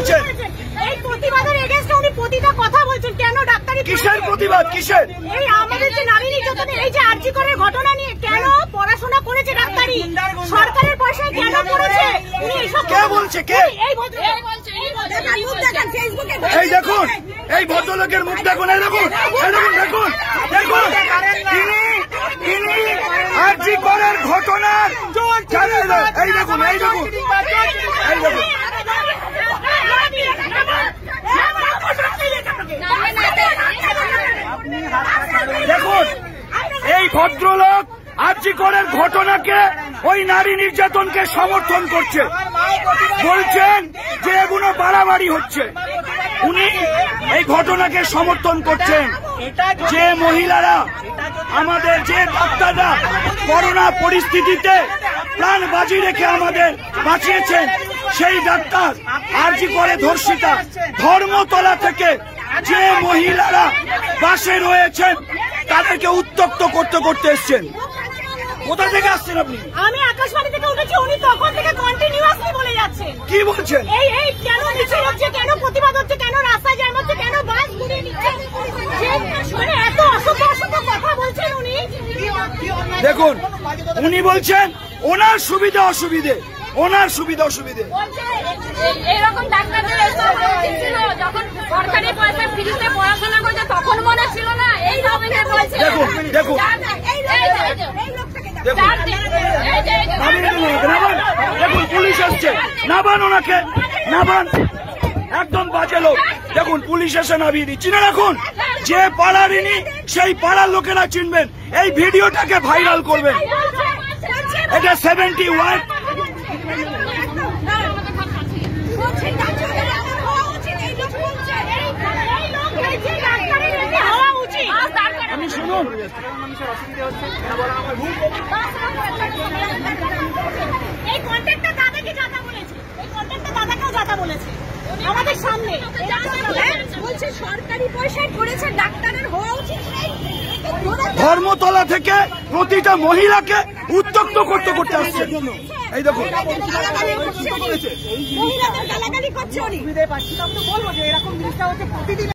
বলছেন? এই প্রতিবাদের এগেইনস্টে উনি প্রতিটা কথা বলছেন। কেন ডাক্তারি কিসের প্রতিবাদ? কিসের? এই আমাদের যে নারী নির্যাতনের এই যে আরজি করের ঘটনা নিয়ে কেন পড়াশোনা করেছে ডাক্তারি, সরকারের পয়সায় কেন করেছে উনি এইসব কে বলছে? কে? এই এই দেখুন, এই ভদ্রলোকের মুখ দেখুন, এই দেখুন, এই দেখুন, দেখুন, দেখুন, তিনি আরজি করের ঘটনার এই দেখুন, এই দেখুন, এই দেখুন, দেখুন, এই ভদ্রলোক আরজি করের ঘটনাকে, ওই নারী নির্যাতনকে সমর্থন করছে, বলছেন যে এগুলো বাড়াবাড়ি হচ্ছে। উনি এই ঘটনাকে সমর্থন করছেন। যে মহিলারা, আমাদের যে ডাক্তাররা করোনা পরিস্থিতিতে প্রাণ বাজি রেখে আমাদের বাঁচিয়েছেন, সেই ডাক্তার আরজি করে ধর্ষিতা ধর্মতলা থেকে যে মহিলারা বাসে রয়েছেন তাদেরকে উত্তক্ত করতে করতে এসছেন। কোথা থেকে আসছেন আপনি? আমি আকাশবাণী থেকে উঠেছি, উনি তখন থেকে কন্টিনিউয়াসলি বলে যাচ্ছেন। কি বলছেন? এই কেন মিছিল হচ্ছে, কেন প্রতিবাদ হচ্ছে, কেন রাস্তায় জ্যাম হচ্ছে, কেন বাস ঘুরিয়ে নিচ্ছে, মানে এত অসভ্য অসভ্য কথা বলছেন উনি। দেখুন, উনি বলছেন ওনার সুবিধা অসুবিধে, ওনার সুবিধা অসুবিধে। এরকম ডাক্তারদের ছিল যখন সরকারি পয়সা ফ্রিতে পড়াশোনা করছে তখন মনে ছিল না। এই রকমের বলছে। দেখুন, দেখুন, দেখুন, পুলিশ আসছে, নাবান ওনাকে, নাবান, একদম বাজে লোক। দেখুন, পুলিশ এসে নামিয়ে দিচ্ছে না। রাখুন, যে পাড়ারিনি সেই পাড়ার লোকেরা চিনবেন, এই ভিডিওটাকে ভাইরাল করবেন। এটা 71 আমি শুনুন, এই কন্ট্রাক্টটা দাদাকে যাতা বলেছে, এই কন্ট্রাক্টটা দাদাকেও যাতা বলেছে আমাদের সামনে। বলছে সরকারি পয়সায় করেছে, ডাক্তারের হওয়া উচিত। ধর্মতলা থেকে প্রতিটা মহিলাকে উত্তক্ত করতে করতে আসছে। এই দেখুন, মহিলাদের গালাগালি করছে উনি। বলবো যে এরকম জিনিসটা হচ্ছে প্রতিদিন।